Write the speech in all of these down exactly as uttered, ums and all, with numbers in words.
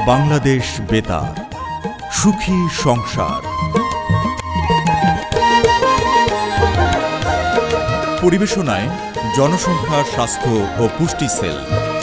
বাংলাদেশ বেতার, সুখী সংসার। পরিবেশনায় জনসংখ্যা, স্বাস্থ্য ও পুষ্টি সেল।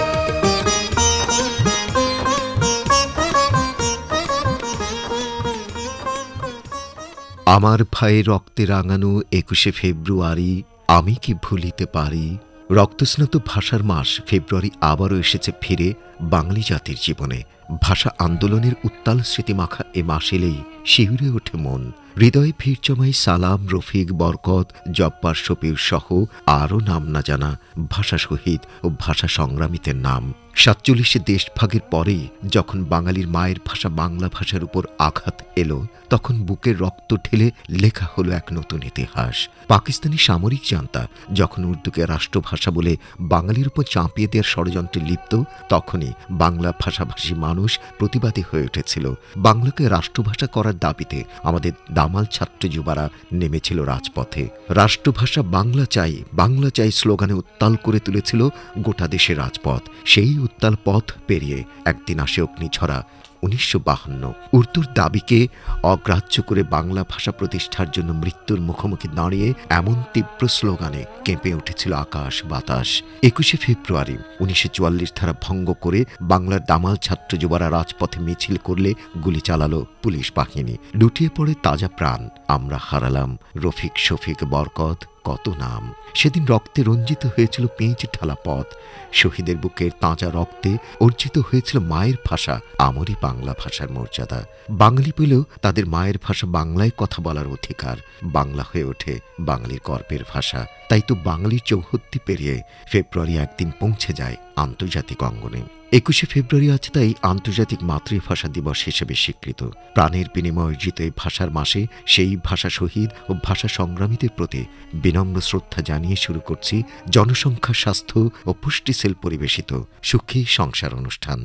আমার ভাইয়ের রক্তে রাঙানো একুশে ফেব্রুয়ারি আমি কি ভুলিতে পারি। রক্তস্নাত ভাষার মাস ফেব্রুয়ারি আবারও এসেছে ফিরে বাঙালি জাতির জীবনে। ভাষা আন্দোলনের উত্তাল স্মৃতিমাখা এ মাস এলেই শিউরে ওঠে মন। হৃদয়ে ভিড় জমায় সালাম, রফিক, বরকত, জব্বার, শফিউর সহ আরও নাম না জানা ভাষা শহীদ ও ভাষা সংগ্রামীদের নাম। সাতচল্লিশে দেশভাগের পরেই যখন বাঙালির মায়ের ভাষা বাংলা ভাষার উপর আঘাত এলো, তখন বুকের রক্ত ঢেলে লেখা হলো এক নতুন ইতিহাস। পাকিস্তানি সামরিক জান্তা যখন উর্দুকে রাষ্ট্রভাষা বলে বাঙালির উপর চাপিয়ে দেওয়ার ষড়যন্ত্রে লিপ্ত, তখনই বাংলা ভাষাভাষী মানুষ প্রতিবাদী হয়ে উঠেছিল। বাংলাকে রাষ্ট্রভাষা করার দাবিতে আমাদের দামাল ছাত্র যুবারা নেমেছিল রাজপথে। রাষ্ট্রভাষা বাংলা চাই, বাংলা চাই স্লোগানে উত্তাল করে তুলেছিল গোটা দেশের রাজপথ। সেই উত্তাল পথ পেরিয়ে একদিন আসে অগ্নিঝরা উনিশশো বাহান্ন। উর্দুর দাবিকে অগ্রাহ্য করে বাংলা ভাষা প্রতিষ্ঠার জন্য মৃত্যুর মুখোমুখি দাঁড়িয়ে এমন তীব্র স্লোগানে কেঁপে উঠেছিল আকাশ বাতাস। একুশে ফেব্রুয়ারি উনিশশো চুয়াল্লিশ ধারা ভঙ্গ করে বাংলার দামাল ছাত্র যুবারা রাজপথে মিছিল করলে গুলি চালালো পুলিশ বাহিনী। লুটিয়ে পড়ে তাজা প্রাণ। আমরা হারালাম রফিক, শফিক, বরকত, কত নাম। সেদিন রক্তে রঞ্জিত হয়েছিল পেঁচ ঢালা পথ। শহীদের বুকের তাজা রক্তে অর্জিত হয়েছিল মায়ের ভাষা, আমারই বাংলা ভাষার মর্যাদা। বাঙালি পেলেও তাদের মায়ের ভাষা বাংলায় কথা বলার অধিকার। বাংলা হয়ে ওঠে বাঙালির গর্বের ভাষা। তাই তো বাঙালির চৌহদ্দি পেরিয়ে ফেব্রুয়ারি একদিন পৌঁছে যায় আন্তর্জাতিক অঙ্গনে। একুশে ফেব্রুয়ারি আজ তাই আন্তর্জাতিক মাতৃভাষা দিবস হিসেবে স্বীকৃত। প্রাণের বিনিময়ে অর্জিত এই ভাষার মাসে সেই ভাষা শহীদ ও ভাষা সংগ্রামীদের প্রতি বিনম্র শ্রদ্ধা জানিয়ে শুরু করছি জনসংখ্যা, স্বাস্থ্য ও পুষ্টি সেল পরিবেশিত সুখী সংসার অনুষ্ঠান।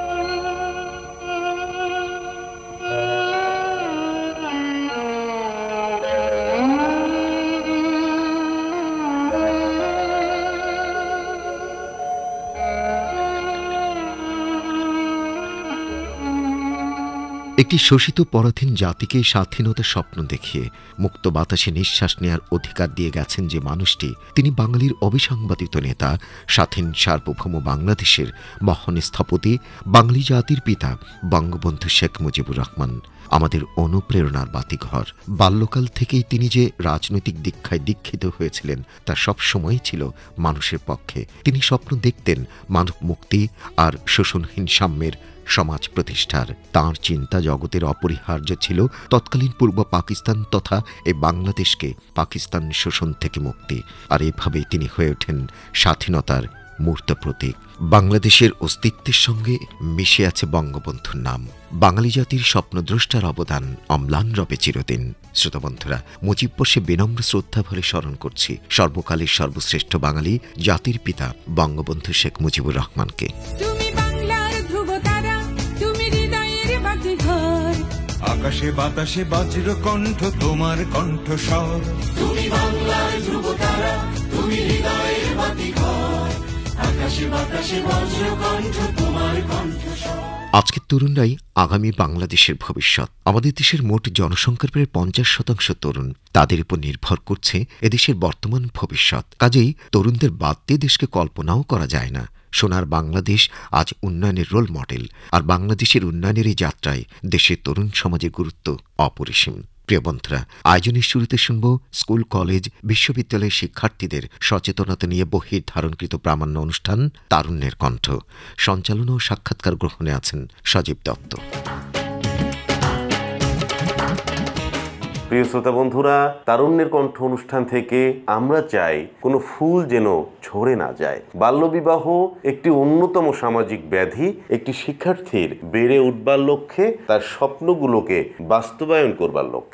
একটি শোষিত পরাধীন জাতিকে স্বাধীনতার স্বপ্ন দেখিয়ে মুক্ত বাতাসে নিঃশ্বাস নেয়ার অধিকার দিয়ে গেছেন যে মানুষটি, তিনি বাঙালির অবিসংবাদিত নেতা, স্বাধীন সার্বভৌম বাংলাদেশের মহান স্থপতি, বাঙালি জাতির পিতা বঙ্গবন্ধু শেখ মুজিবুর রহমান। আমাদের অনুপ্রেরণার বাতিঘর। বাল্যকাল থেকেই তিনি যে রাজনৈতিক দীক্ষায় দীক্ষিত হয়েছিলেন তা সবসময়ই ছিল মানুষের পক্ষে। তিনি স্বপ্ন দেখতেন মানব মুক্তি আর শোষণহীন সাম্যের সমাজ প্রতিষ্ঠার। তাঁর চিন্তা জগতের অপরিহার্য ছিল তৎকালীন পূর্ব পাকিস্তান তথা এই বাংলাদেশকে পাকিস্তান শোষণ থেকে মুক্তি। আর এভাবেই তিনি হয়ে ওঠেন স্বাধীনতার মূর্ত প্রতীক। বাংলাদেশের অস্তিত্বের সঙ্গে মিশে আছে বঙ্গবন্ধুর নাম। বাঙালি জাতির স্বপ্নদ্রষ্টার অবদান অম্লান রবে চিরদিন। শ্রোতা বন্ধুরা, মুজিব বর্ষে বিনম্র শ্রদ্ধা ভরে স্মরণ করছি সর্বকালের সর্বশ্রেষ্ঠ বাঙালি জাতির পিতা বঙ্গবন্ধু শেখ মুজিবুর রহমানকে। আকাশে বাতাসে বজ্র কণ্ঠ তোমার কণ্ঠস্বর, তুমি বাংলার ধ্রুবতারা, তুমি হৃদয়ের বাতিঘর। আকাশে বাতাসে বজ্র কণ্ঠ তোমার কণ্ঠস্বর। আজকের তরুণরাই আগামী বাংলাদেশের ভবিষ্যৎ। আমাদের দেশের মোট জনসংখ্যার প্রায় পঞ্চাশ শতাংশ তরুণ। তাদের উপর নির্ভর করছে এদেশের বর্তমান ভবিষ্যৎ। কাজেই তরুণদের বাদ দিয়ে দেশকে কল্পনাও করা যায় না। সোনার বাংলাদেশ আজ উন্নয়নের রোল মডেল। আর বাংলাদেশের উন্নয়নের এই যাত্রায় দেশের তরুণ সমাজের গুরুত্ব অপরিসীম। প্রিয় বন্ধুরা, আয়োজনের শুরুতে শুনব স্কুল, কলেজ, বিশ্ববিদ্যালয়ের শিক্ষার্থীদের সচেতনতা নিয়ে বহির ধারণকৃত প্রামাণ্য অনুষ্ঠান তারুণ্যের কণ্ঠ। সঞ্চালন ও সাক্ষাৎকার গ্রহণে আছেন সজীব দত্ত। প্রিয় শ্রোতা বন্ধুরা, তারুণ্যের কণ্ঠ অনুষ্ঠান থেকে আমরা চাই কোনো ফুল যেন ঝরে না যায়। বাল্যবিবাহ একটি অন্যতম সামাজিক ব্যাধি। একটি শিক্ষার্থীর বেড়ে উঠবার লক্ষ্যে, তার স্বপ্নগুলোকে বাস্তবায়ন করবার লক্ষ্যে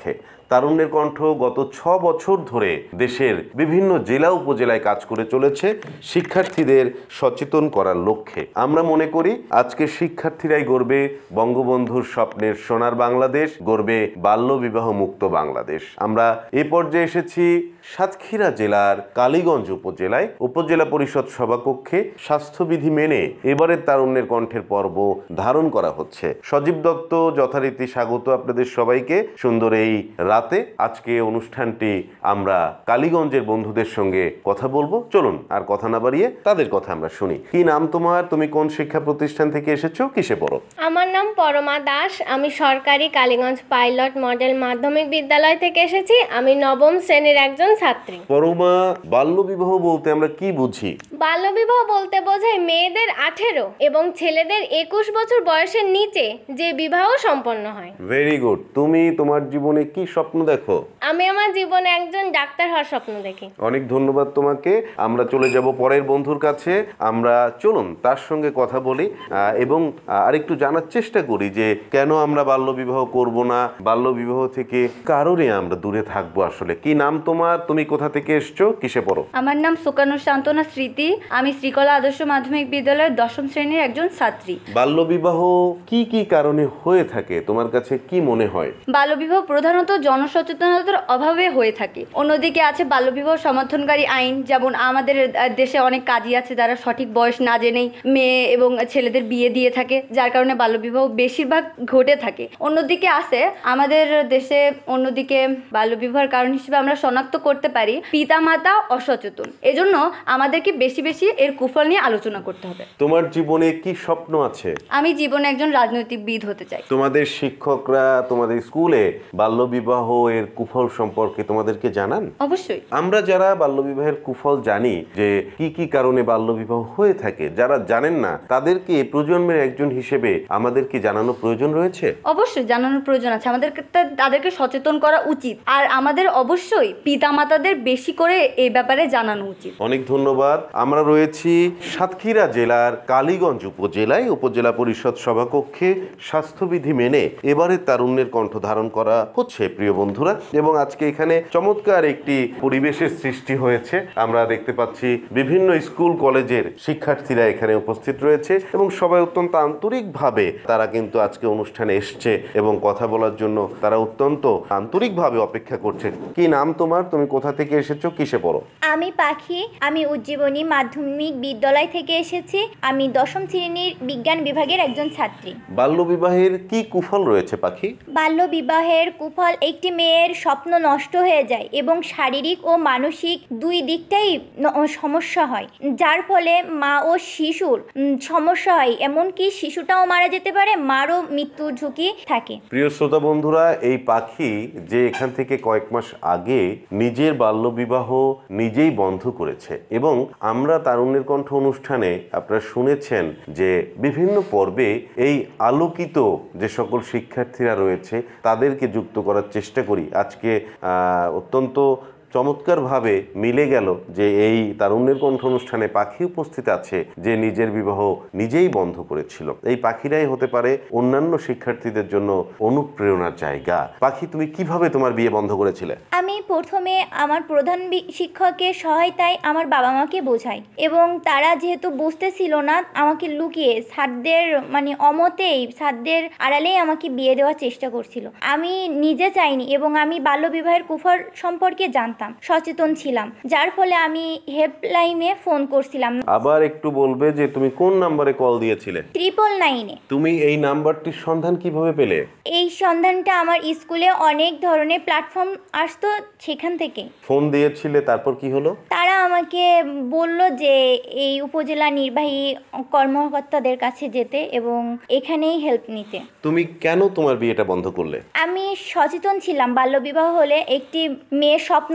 তারুণ্যের কণ্ঠ গত ছ বছর ধরে দেশের বিভিন্ন জেলা উপজেলায় কাজ করে চলেছে শিক্ষার্থীদের সচেতন করার লক্ষ্যে। আমরা মনে করি আজকে শিক্ষার্থীরাই গড়বে বঙ্গবন্ধুর স্বপ্নের সোনার বাংলাদেশ, গড়বে বাল্যবিবাহ মুক্ত বাংলাদেশ। আমরা এ পর্যায়ে এসেছি সাতক্ষীরা জেলার কালীগঞ্জ উপজেলায়। উপজেলা পরিষদ সভাকক্ষে স্বাস্থ্যবিধি মেনে এবারের তারুণ্যের কণ্ঠের পর্ব ধারণ করা হচ্ছে। সজীব দত্ত যথারীতি স্বাগত আপনাদের সবাইকে সুন্দর এই রাতে। আজকে অনুষ্ঠানটি আমরা কালীগঞ্জের বন্ধুদের সঙ্গে কথা বলবো। চলুন আর কথা না বাড়িয়ে তাদের কথা আমরা শুনি। কি নাম তোমার? তুমি কোন শিক্ষা প্রতিষ্ঠান থেকে এসেছো? কিসে পড়ো? আমার নাম পরমা দাস। আমি সরকারি কালীগঞ্জ পাইলট মডেল মাধ্যমিক বিদ্যালয় থেকে এসেছি। আমি নবম শ্রেণীর একজন ছাত্রী। পরমা, বাল্যবিবাহ বলতে আমরা কি বুঝি? বাল্যবিবাহ বলতে বোঝায় মেয়েদের আঠেরো এবং ছেলেদের একুশ বছর বয়সের নিচে যে বিবাহ সম্পন্ন হয়। Very good. তুমি তোমার জীবনে কি স্বপ্ন দেখো? আমি আমার জীবনে একজন ডাক্তার হওয়ার স্বপ্ন দেখি। অনেক ধন্যবাদ তোমাকে। আমরা চলে যাব পরের বন্ধুর কাছে। আমরা চলুন তার সঙ্গে কথা বলি এবং আরেকটু জানার চেষ্টা করি যে কেন আমরা বাল্যবিবাহ করব না, বাল্যবিবাহ থেকে কারণে আমরা দূরে থাকবো। আসলে কি নাম তোমার? তুমি কোথা থেকে এসছো? কিসে পড়ো? আমার নাম সুকানু শান্তনা স্মৃতি। আমি শ্রীকলা আদর্শ মাধ্যমিক বিদ্যালয়ের দশম শ্রেণীর একজন ছাত্রী। বাল্যবিবাহ কি কি কারণে হয়ে থাকে তোমার কাছে কি মনে হয়? বাল্যবিবাহ প্রধানত জনসচেতনতার অভাবে হয়ে থাকে। অন্যদিকে আছে বাল্যবিবাহ সমর্থনকারী আইন, যেমন আমাদের দেশে অনেক কাজী আছে যারা সঠিক বয়স না জেনেই মেয়ে এবং ছেলেদের বিয়ে দিয়ে থাকে, যার কারণে বাল্যবিবাহ বেশিরভাগ ঘটে থাকে। অন্যদিকে আছে আমাদের দেশে অন্যদিকে বাল্যবিবাহের কারণ হিসেবে আমরা শনাক্ত করতে পারি পিতামাতা অসচেতন। এজন্য আমাদেরকে বেশি বেশি এর কুফল নিয়ে আলোচনা করতে হবে। তোমার জীবনে কি স্বপ্ন আছে? আমি জীবনে একজন রাজনৈতিকবিদ হতে চাই। তোমাদের শিক্ষকরা তোমাদের স্কুলে বাল্যবিবাহ এর কুফল সম্পর্কে তোমাদেরকে জানান? অবশ্যই। আমরা যারা বাল্যবিবাহের কুফল জানি যে কি কি কারণে বাল্যবিবাহ হয়ে থাকে, যারা জানেন না তাদেরকে প্রজন্মের একজন হিসেবে আমাদের কি জানানো প্রয়োজন রয়েছে? অবশ্যই জানানোর প্রয়োজন আছে। আমাদের তাদেরকে সচেতন করা উচিত, আর আমাদের অবশ্যই পিতামাতাদের বেশি করে এই ব্যাপারে জানানো উচিত। অনেক ধন্যবাদ। আমরা রয়েছি সাতক্ষীরা জেলার কালীগঞ্জ উপজেলায়। উপজেলা পরিষদ সভাকক্ষে স্বাস্থ্যবিধি মেনে এবারে তারুণ্যের কণ্ঠ ধারণ করা হচ্ছে প্রিয় বন্ধুরা, এবং আজকে এখানে চমৎকার একটি পরিবেশের সৃষ্টি হয়েছে। আমরা দেখতে পাচ্ছি বিভিন্ন স্কুল কলেজের শিক্ষার্থীরা এখানে উপস্থিত রয়েছে এবং সবাই অত্যন্ত আন্তরিকভাবে তারা কিন্তু আজকে অনুষ্ঠানে এসছে এবং কথা বলার জন্য তারা অত্যন্ত আন্তরিকভাবে অপেক্ষা করছে। কি নাম তোমার? তুমি কোথা থেকে এসেছো? কিসে পড়ো? আমি পাখি। আমি উজ্জীবনী মাধ্যমিক বিদ্যালয় থেকে এসেছি। আমি দশম শ্রেণীর বিজ্ঞান বিভাগের একজন ছাত্রী। বাল্যবিবাহের কি কুফল রয়েছে পাখি? বাল্যবিবাহের কুফল একটি মেয়ের স্বপ্ন নষ্ট হয়ে যায় এবং শারীরিক ও মানসিক দুই দিকটাই সমস্যা হয়, যার ফলে মা ও শিশুর সমস্যা হয়, এমনকি শিশুটাও মারা যেতে পারে, মারও মৃত্যুর ঝুঁকি থাকে। প্রিয় শ্রোতা বন্ধুরা, এই পাখি যে এখান থেকে কয়েক মাস আগে নিজের বাল্যবিবাহ নিজেই বন্ধ করেছে, এবং আমরা তারুণ্যের কণ্ঠ অনুষ্ঠানে আপনারা শুনেছেন যে বিভিন্ন পর্বে এই আলোকিত যে সকল শিক্ষার্থীরা রয়েছে তাদেরকে যুক্ত করার চেষ্টা করি। আজকে অত্যন্ত চমৎকারভাবে মিলে গেল যে এই তারুণ্যের কণ্ঠ অনুষ্ঠানে পাখি উপস্থিত আছে যে নিজের বিবাহ নিজেই বন্ধ করেছিল। এই পাখিরাই হতে পারে অন্যান্য শিক্ষার্থীদের জন্য অনুপ্রেরণার জায়গা। পাখি, তুমি কিভাবে তোমার বিয়ে বন্ধ করেছিলে? আমি প্রথমে আমার প্রধান শিক্ষকের সহায়তায় আমার বাবা মাকে বোঝাই, এবং তারা যেহেতু বুঝতেছিল না আমাকে লুকিয়ে স্যারদের মানে অমতেই স্যারদের আড়ালেই আমাকে বিয়ে দেওয়ার চেষ্টা করছিল। আমি নিজে চাইনি এবং আমি বাল্যবিবাহের কুফল সম্পর্কে জানতাম, সচেতন ছিলাম, যার ফলে আমি হেল্পলাইনে ফোন করছিলাম। আবার একটু বলবে যে তুমি কোন নম্বরে কল দিয়েছিলে? ট্রিপল নাইনে। তুমি এই নাম্বারটির সন্ধান কিভাবে পেলে? এই সন্ধানটা আমার স্কুলে অনেক ধরনের প্ল্যাটফর্ম আসতো, সেখান থেকে ফোন দিয়েছিলে। তারপর কি হলো? তারা আমাকে বলল যে এই উপজেলা নির্বাহী কর্মকর্তাদের কাছে যেতে এবং এখানেই হেল্প নিতে। তুমি কেন তোমার বিয়েটা বন্ধ করলে? আমি সচেতন ছিলাম বাল্যবিবাহ হলে একটি মেয়ের স্বপ্ন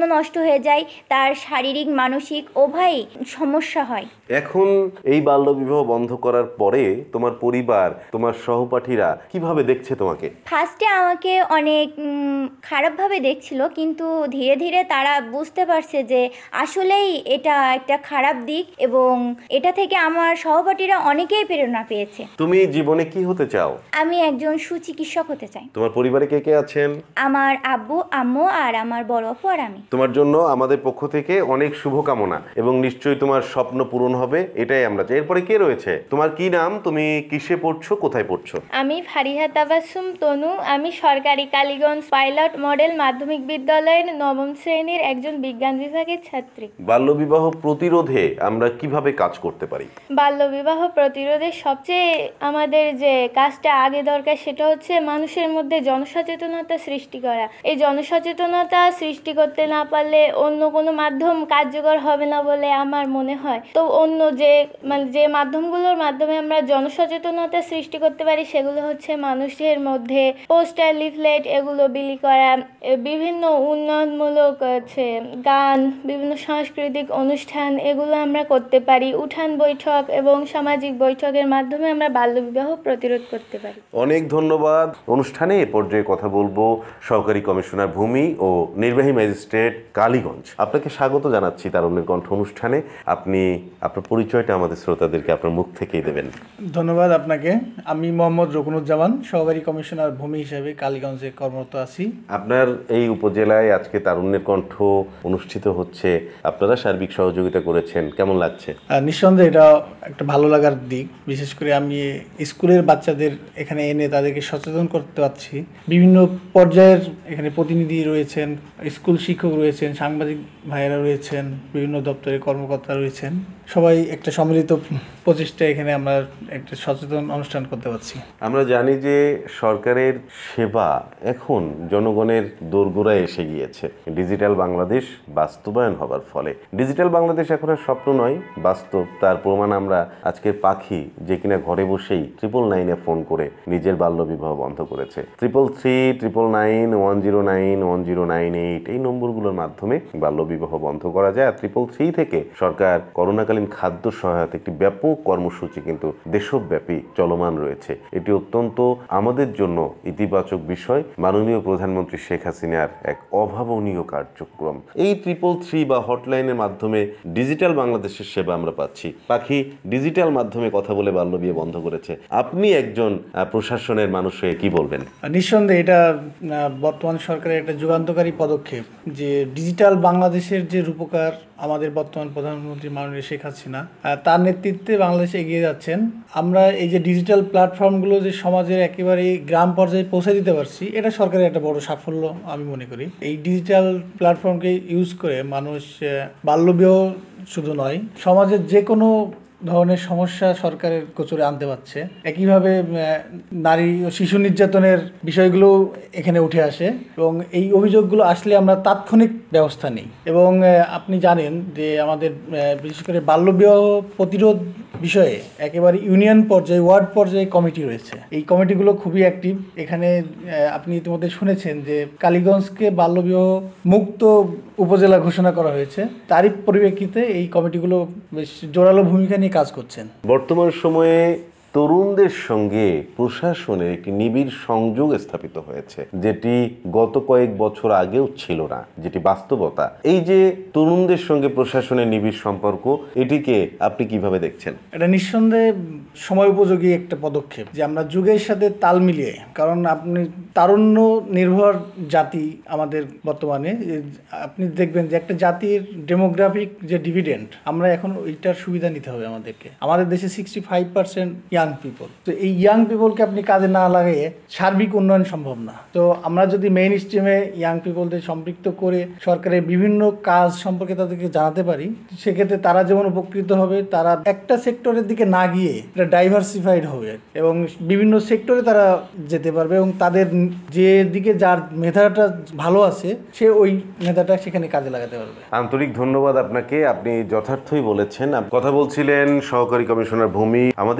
নষ্ট হয়ে যায়, তার শারীরিক মানসিক উভয় সমস্যা হয়। এখন এই বাল্যবিবাহ বন্ধ করার পরে তোমার পরিবার, তোমার সহপাঠীরা কিভাবে দেখছে তোমাকে? ফার্স্টে আমাকে অনেক উম, খারাপভাবে দেখছিল, কিন্তু ধীরে ধীরে তারা বুঝতে পারছে যে আসলেই এটা একটা খারাপ দিক এবং এটা থেকে আমার সহপাঠীরা অনেকেই প্রেরণা পেয়েছে। তুমি জীবনে কি হতে চাও? আমি একজন সুচিকিৎসক হতে চাই। তোমার পরিবারে কে কে আছেন? আমার আব্বু, আম্মু আর আমার বড় আপু আর আমি। তোমার জন্য আমাদের পক্ষ থেকে অনেক শুভকামনা এবং নিশ্চয়ই তোমার স্বপ্ন পূরণ হবে, এটাই আমরা চাই। এরপরে কে রয়েছে? তোমার কি নাম? তুমি কিসে পড়ছো, কোথায় পড়ছো? আমি ফারিহা তাবাসসুম তনু। আমি সরকারি কালীগঞ্জ পাইলট মডেল মাধ্যমিক বিদ্যালয়ের নবম শ্রেণীর একজন বিজ্ঞান বিভাগের ছাত্রী। বাল্যবিবাহ প্রতিরোধে আমরা কিভাবে কাজ করতে পারি? বাল্যবিবাহ প্রতিরোধে সবচেয়ে আমাদের যে কাজটা আগে দরকার সেটা হচ্ছে মানুষের মধ্যে জনসচেতনতা সৃষ্টি করা। এই জনসচেতনতা সৃষ্টি করতে না পারলে অন্য কোনো মাধ্যম কার্যকর হবে না বলে আমার মনে হয়। তো অন্য যে মানে যে মাধ্যমগুলোর মাধ্যমে আমরা জনসচেতনতা সৃষ্টি করতে পারি সেগুলো হচ্ছে মানুষের মধ্যে পোস্টার, লিফলেট এগুলো বিলি করা, বিভিন্ন উন্নয়নমূলক হচ্ছে গান, বিভিন্ন সাংস্কৃতিক অনুষ্ঠান এগুলো আমরা করতে পারি। উঠান বৈঠক এবং সামাজিক বৈঠকের মাধ্যমে আমরা বাল্যবিবাহ প্রতিরোধ করতে পারি। অনেক ধন্যবাদ। অনুষ্ঠানে এ পর্যায়ে কথা বলবো সহকারী কমিশনার ভূমি ও নির্বাহী ম্যাজিস্ট্রেট কালীগঞ্জ। আপনাকে স্বাগত জানাচ্ছি তারুণ্যের কণ্ঠ অনুষ্ঠানে। আপনি আপনার পরিচয়টা আমাদের শ্রোতাদেরকে আপনার মুখ থেকেই দেবেন। ধন্যবাদ আপনাকে। আমি মোহাম্মদ রকুনুজ্জামান, সহকারী কমিশনার ভূমি হিসেবে কালীগঞ্জে কর্মরত আছি। আপনার এই উপজেলায় আজকে তারুণ্যের কণ্ঠ অনুষ্ঠিত হচ্ছে, আপনারা সার্বিক সহযোগিতা করেছেন, কেমন লাগছে? নিঃসন্দেহে এটা একটা ভালো লাগার দিক। বিশেষ করে আমি স্কুলের বাচ্চাদের এখানে এনে তাদেরকে সচেতন করতে পারছি। বিভিন্ন পর্যায়ের এখানে প্রতিনিধি রয়েছেন, স্কুল শিক্ষক রয়েছেন, সাংবাদিক ভাইয়েরা রয়েছেন, বিভিন্ন দপ্তরের কর্মকর্তা রয়েছেন। সবাই একটা সম্মিলিত প্রচেষ্টা এখানে আমরা একটা সচেতন অনুষ্ঠান করতে পারছি। আমরা জানি যে সরকারের সেবা এখন জনগণের দোরগোড়ায় এসে গিয়েছে। ডিজিটাল বাংলাদেশ বাস্তবায়ন হবার ফলে ডিজিটাল বাংলাদেশ এখন আর স্বপ্ন নয়, বাস্তব। তার প্রমাণ আমরা আজকের পাখি, যে কিনা ঘরে বসেই ট্রিপল নাইনে ফোন করে নিজের বাল্যবিবাহ বন্ধ করেছে। Triple three triple nine one zero nine one zero nine eight এই নম্বরগুলোর মাধ্যমে বাল্যবিবাহ বন্ধ করা যায়। আর ট্রিপল থ্রি থেকে সরকার করোনাকালীন খাদ্য সহায়তা একটি ব্যাপক কর্মসূচি কিন্তু দেশব্যাপী চলমান রয়েছে। এটি অত্যন্ত আমাদের জন্য ইতিবাচক বিষয়। মাননীয় প্রধানমন্ত্রী শেখ হাসিনার এক অভাবনীয় কার্যক্রম। এই ট্রিপল থ্রি বা হটলাইনের মাধ্যমে ডিজিটাল বাংলাদেশের সেবা আমরা পাচ্ছি। পাখি ডিজিটাল মাধ্যমে কথা বলে বাল্যবিয়ে বন্ধ করেছে। আপনি একজন প্রশাসনের মানুষ হয়ে কি বলবেন? নিঃসন্দেহে এটা বর্তমান সরকারের একটা যুগান্তকারী পদক্ষেপ, যে ডিজিটাল বাংলাদেশের যে রূপকার আমাদের বর্তমান প্রধানমন্ত্রী মাননীয় শেখ হাসিনা, তার নেতৃত্বে বাংলাদেশে এগিয়ে যাচ্ছেন। আমরা এই যে ডিজিটাল প্ল্যাটফর্মগুলো যে সমাজের একেবারে গ্রাম পর্যায়ে পৌঁছে দিতে পারছি, এটা সরকারের একটা বড় সাফল্য আমি মনে করি। এই ডিজিটাল প্ল্যাটফর্মকে ইউজ করে মানুষ বাল্যবিবাহ শুধু নয়, সমাজের যে কোনো ধরনের সমস্যা সরকারের গোচরে আনতে পারছে। একইভাবে নারী ও শিশু নির্যাতনের বিষয়গুলো এখানে উঠে আসে এবং এই অভিযোগগুলো আসলে আমরা তাৎক্ষণিক ব্যবস্থা নিই। এবং আপনি জানেন যে আমাদের বিশেষ করে বাল্যবিবাহ প্রতিরোধ বিষয়ে একেবারে ইউনিয়ন পর্যায়ে, ওয়ার্ড পর্যায়ে কমিটি রয়েছে। এই কমিটিগুলো খুবই অ্যাক্টিভ। এখানে আপনি ইতিমধ্যে শুনেছেন যে কালীগঞ্জকে বাল্যবিবাহ মুক্ত উপজেলা ঘোষণা করা হয়েছে। তারই পরিপ্রেক্ষিতে এই কমিটিগুলো বেশ জোরালো ভূমিকা নিয়ে কাজ করছেন। বর্তমান সময়ে তরুণদের সঙ্গে প্রশাসনের একটি নিবিড় সংযোগ স্থাপিত হয়েছে, যেটি গত কয়েক বছর আগেও ছিল না, যেটি বাস্তবতা। এই যে তরুণদের সঙ্গে প্রশাসনের নিবিড় সম্পর্ক, এটিকে আপনি কিভাবে দেখছেন? এটা নিঃসন্দেহে সময় উপযোগী একটা পদক্ষেপ, যে আমরা যুগের সাথে তাল মিলিয়ে, কারণ আপনি তারুণ্য নির্ভর জাতি আমাদের বর্তমানে, আপনি দেখবেন যে একটা জাতির ডেমোগ্রাফিক যে ডিভিডেন্ড, আমরা এখন ওইটার সুবিধা নিতে হবে আমাদেরকে। আমাদের দেশে sixty five percent young people. তো এই ইয়াং পিপলকে আপনি কাজে না লাগিয়ে সার্বিক উন্নয়ন সম্ভব না। তো আমরা যদি মেইন স্ট্রিমে ইয়াং পিপলদের সম্পৃক্ত করে সরকারের বিভিন্ন কাজ সম্পর্কে তাদেরকে জানাতে পারি, সেক্ষেত্রে তারা যেমন উপকৃত হবে, তারা একটা সেক্টরের দিকে না গিয়ে এটা ডাইভার্সিফাইড হবে এবং বিভিন্ন সেক্টরে তারা যেতে পারবে এবং তাদের যে দিকে যার মেধাটা ভালো আছে সে ওই মেধাটা সেখানে কাজে লাগাতে পারবে। আন্তরিক ধন্যবাদ আপনাকে, আপনি যথার্থই বলেছেন। কথা বলছিলেন সহকারী কমিশনার ভূমি। আমাদের সমাজে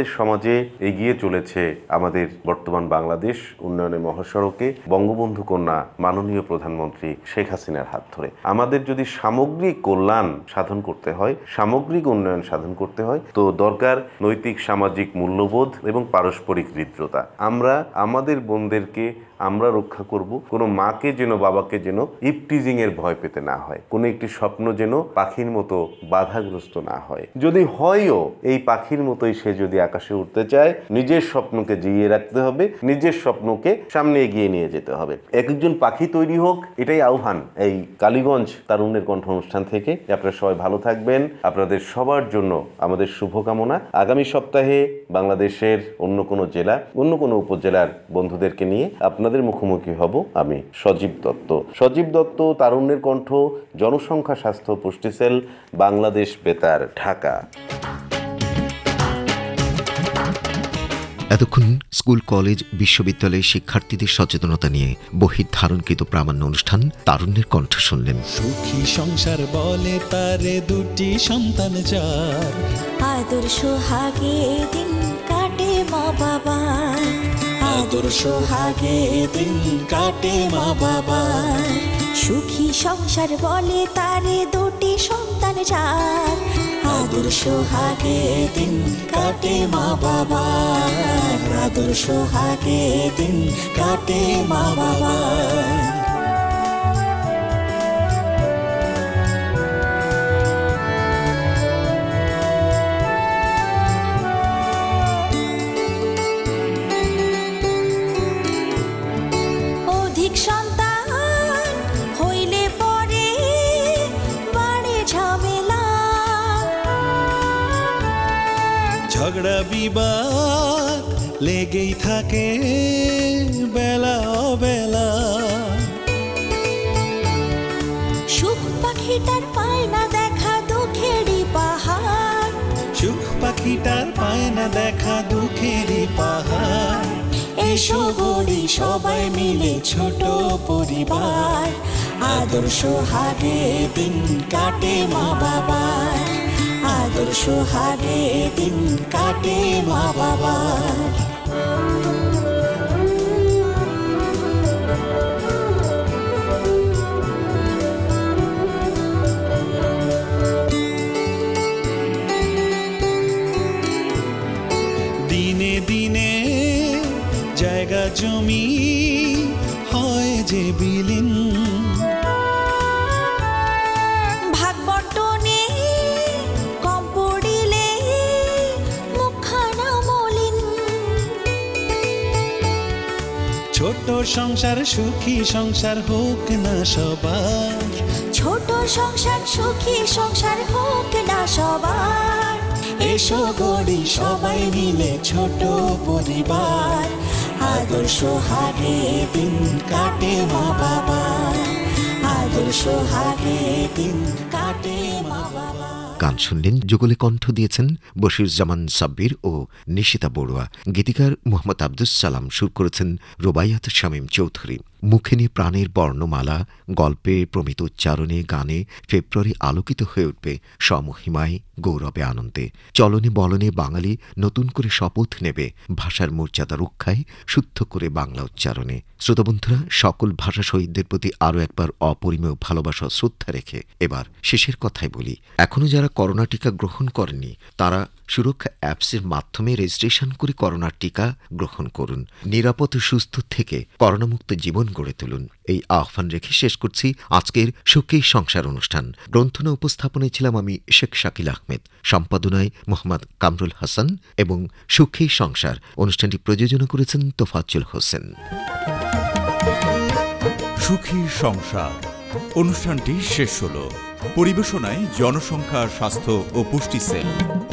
যে এগিয়ে চলেছে আমাদের বর্তমান বাংলাদেশ উন্নয়নের মহাসড়কে বঙ্গবন্ধু কন্যা মাননীয় প্রধানমন্ত্রী শেখ হাসিনার হাত ধরে। আমাদের যদি সামগ্রিক কল্যাণ সাধন করতে হয়, সামগ্রিক উন্নয়ন সাধন করতে হয়, তো দরকার নৈতিক সামাজিক মূল্যবোধ এবং পারস্পরিক হৃদ্রতা। আমরা আমাদের বোনদেরকে আমরা রক্ষা করব, কোনো মাকে যেন বাবাকে যেন ইপটিজিং এর ভয় পেতে না হয়, কোনো একটি স্বপ্ন যেন পাখির মতো বাধাগ্রস্ত না হয়। যদি হয়ও এই পাখির মতোই সে যদি আকাশে উঠতে চায়, নিজের স্বপ্নকে জিইয়ে রাখতে হবে, নিজের স্বপ্নকে সামনে এগিয়ে নিয়ে যেতে হবে। এক একজন পাখি তৈরি হোক, এটাই আহ্বান এই কালীগঞ্জ তারুণ্যের কণ্ঠ অনুষ্ঠান থেকে। আপনারা সবাই ভালো থাকবেন, আপনাদের সবার জন্য আমাদের শুভকামনা। আগামী সপ্তাহে বাংলাদেশের অন্য কোনো জেলা, অন্য কোনো উপজেলার বন্ধুদেরকে নিয়ে আপনাদের মুখোমুখি হব আমি সজীব দত্ত। সজীব দত্ত, তারুণ্যের কণ্ঠ, জনসংখ্যা স্বাস্থ্য পুষ্টি সেল, বাংলাদেশ বেতার, ঢাকা। এতক্ষণ স্কুল, কলেজ, বিশ্ববিদ্যালয়ে শিক্ষার্থীদের সচেতনতা নিয়ে বহির্ধারণকৃত প্রামাণ্য অনুষ্ঠান তারুণ্যের কণ্ঠ শুনলেন। সুখী সংসার বলে তারে দুটি সন্তান যার, আদর্শ হাগে দিন কাটে মা বাবা, আদর্শ হাগে দিন কাটে মা বাবা। সুখী সংসার বলে তারে দুটি সন্তান যার, আদর্শ হাগে দিন কাটে মা বাবা, আদর্শ হাগে দিন কাটে মা বাবা। অধিক সন্তান হইলে পরে বাড়ে ঝামেলা, ঝগড়া বিবাদ লেগেই থাকে বেলা অবেলা। সুখ পাখিটার পায় না দেখা দুঃখেরই পাহাড়, সুখ পাখিটার পায় না দেখা দুঃখেরই পাহাড়। এসো গড়ি সবাই মিলে ছোট পরিবার, আদর্শ হাগে দিন কাটে মা বাবা, আদর্শ হাগে দিন কাটে মা বাবা। দিনে দিনে জায়গা জমি হয় যে বিলীন, ভাগ বন্টনে কম পড়িলে মুখখানা মলিন। ছোট সংসার সুখী সংসার হোক না সবার, ছোট সংসার সুখী সংসার হোক না সবার। এসো গড়ি সবাই মিলে ছোট পরিবার, আদর্শ হাগে দিন কাটে মা বাবা, আদর্শ হাগে দিন কাটে মা বাবা। গান শুনলেন, যুগলে কণ্ঠ দিয়েছেন বশিরুজ্জামান সাব্বির ও নিশিতা বড়ুয়া। গীতিকার মোহাম্মদ আব্দুস সালাম, সুর করেছেন রুবাইয়াত শামীম চৌধুরী। মুখে নিয়ে প্রাণের বর্ণমালা, গল্পে প্রমিত উচ্চারণে, গানে ফেব্রুয়ারি আলোকিত হয়ে উঠবে স্বমহিমায়, গৌরবে, আনন্দে। চলনে বলনে বাঙালি নতুন করে শপথ নেবে ভাষার মর্যাদা রক্ষায়, শুদ্ধ করে বাংলা উচ্চারণে। শ্রোতাবন্ধুরা, সকল ভাষা শহীদদের প্রতি আরও একবার অপরিমেয় ভালোবাসা শ্রদ্ধা রেখে এবার শেষের কথাই বলি। এখনও যারা করোনা টিকা গ্রহণ করেননি তারা সুরক্ষা অ্যাপসের মাধ্যমে রেজিস্ট্রেশন করে করোনার টিকা গ্রহণ করুন। নিরাপদ সুস্থ থেকে করোনামুক্ত জীবন গড়ে তুলুন, এই আহ্বান রেখে শেষ করছি আজকের সুখী সংসার অনুষ্ঠান। গ্রন্থনা উপস্থাপনায় ছিলাম আমি শেখ শাকিল আহমেদ, সম্পাদনায় মোহাম্মদ কামরুল হাসান এবং সুখী সংসার অনুষ্ঠানটি প্রযোজনা করেছেন তোফাজ্জল হোসেন। সুখী সংসার অনুষ্ঠানটি শেষ হলো। পরিবেশনায় জনসংখ্যা স্বাস্থ্য ও পুষ্টি সেল।